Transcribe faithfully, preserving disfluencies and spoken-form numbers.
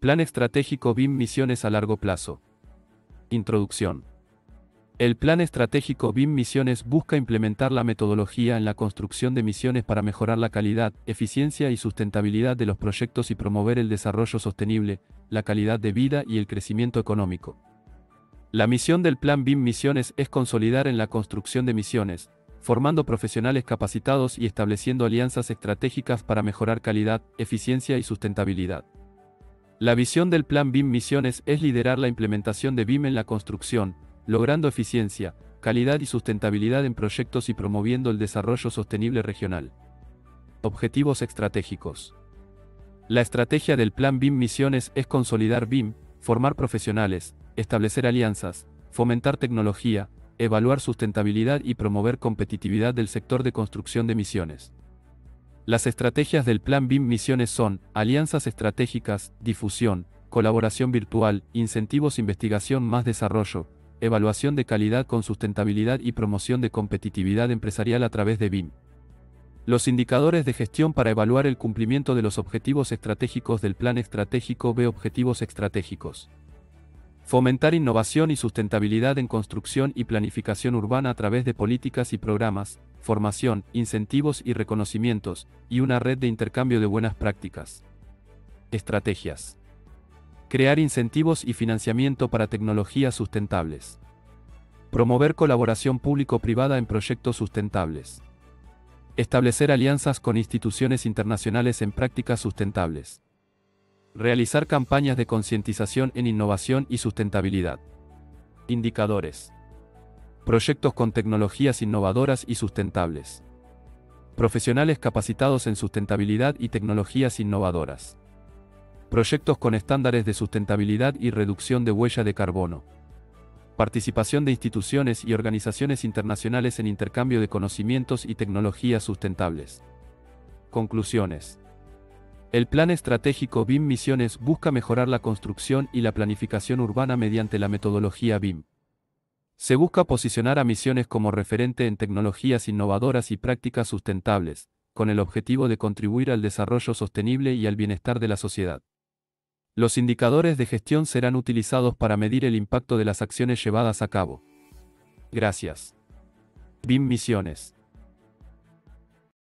Plan Estratégico B I M Misiones a Largo Plazo. Introducción. El Plan Estratégico B I M Misiones busca implementar la metodología en la construcción de misiones para mejorar la calidad, eficiencia y sustentabilidad de los proyectos y promover el desarrollo sostenible, la calidad de vida y el crecimiento económico. La misión del Plan B I M Misiones es consolidar en la construcción de misiones, formando profesionales capacitados y estableciendo alianzas estratégicas para mejorar calidad, eficiencia y sustentabilidad. La visión del Plan B I M Misiones es liderar la implementación de B I M en la construcción, logrando eficiencia, calidad y sustentabilidad en proyectos y promoviendo el desarrollo sostenible regional. Objetivos estratégicos. La estrategia del Plan B I M Misiones es consolidar B I M, formar profesionales, establecer alianzas, fomentar tecnología, evaluar sustentabilidad y promover competitividad del sector de construcción de misiones. Las estrategias del Plan B I M Misiones son: alianzas estratégicas, difusión, colaboración virtual, incentivos, investigación más desarrollo, evaluación de calidad con sustentabilidad y promoción de competitividad empresarial a través de B I M. Los indicadores de gestión para evaluar el cumplimiento de los objetivos estratégicos del Plan Estratégico B. Objetivos estratégicos. Fomentar innovación y sustentabilidad en construcción y planificación urbana a través de políticas y programas, formación, incentivos y reconocimientos, y una red de intercambio de buenas prácticas. Estrategias. Crear incentivos y financiamiento para tecnologías sustentables. Promover colaboración público-privada en proyectos sustentables. Establecer alianzas con instituciones internacionales en prácticas sustentables. Realizar campañas de concientización en innovación y sustentabilidad. Indicadores. Proyectos con tecnologías innovadoras y sustentables. Profesionales capacitados en sustentabilidad y tecnologías innovadoras. Proyectos con estándares de sustentabilidad y reducción de huella de carbono. Participación de instituciones y organizaciones internacionales en intercambio de conocimientos y tecnologías sustentables. Conclusiones. El Plan Estratégico B I M Misiones busca mejorar la construcción y la planificación urbana mediante la metodología B I M. Se busca posicionar a misiones como referente en tecnologías innovadoras y prácticas sustentables, con el objetivo de contribuir al desarrollo sostenible y al bienestar de la sociedad. Los indicadores de gestión serán utilizados para medir el impacto de las acciones llevadas a cabo. Gracias. B I M Misiones.